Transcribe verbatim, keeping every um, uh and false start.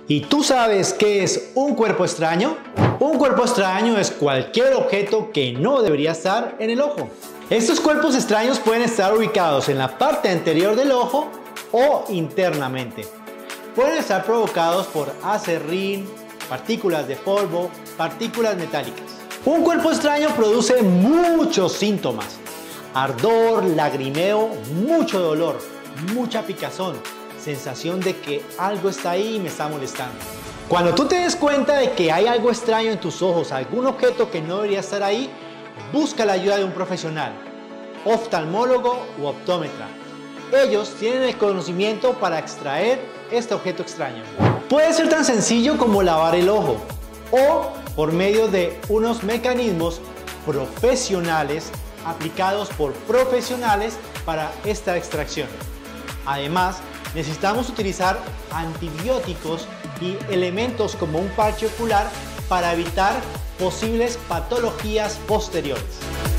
¿Y tú sabes qué es un cuerpo extraño? Un cuerpo extraño es cualquier objeto que no debería estar en el ojo. Estos cuerpos extraños pueden estar ubicados en la parte anterior del ojo o internamente. Pueden estar provocados por acerrín, partículas de polvo, partículas metálicas. Un cuerpo extraño produce muchos síntomas: ardor, lagrimeo, mucho dolor, mucha picazón, sensación de que algo está ahí y me está molestando. Cuando tú te des cuenta de que hay algo extraño en tus ojos, algún objeto que no debería estar ahí, busca la ayuda de un profesional, oftalmólogo u optómetra. Ellos tienen el conocimiento para extraer este objeto extraño. Puede ser tan sencillo como lavar el ojo o por medio de unos mecanismos profesionales aplicados por profesionales para esta extracción. Además, necesitamos utilizar antibióticos y elementos como un parche ocular para evitar posibles patologías posteriores.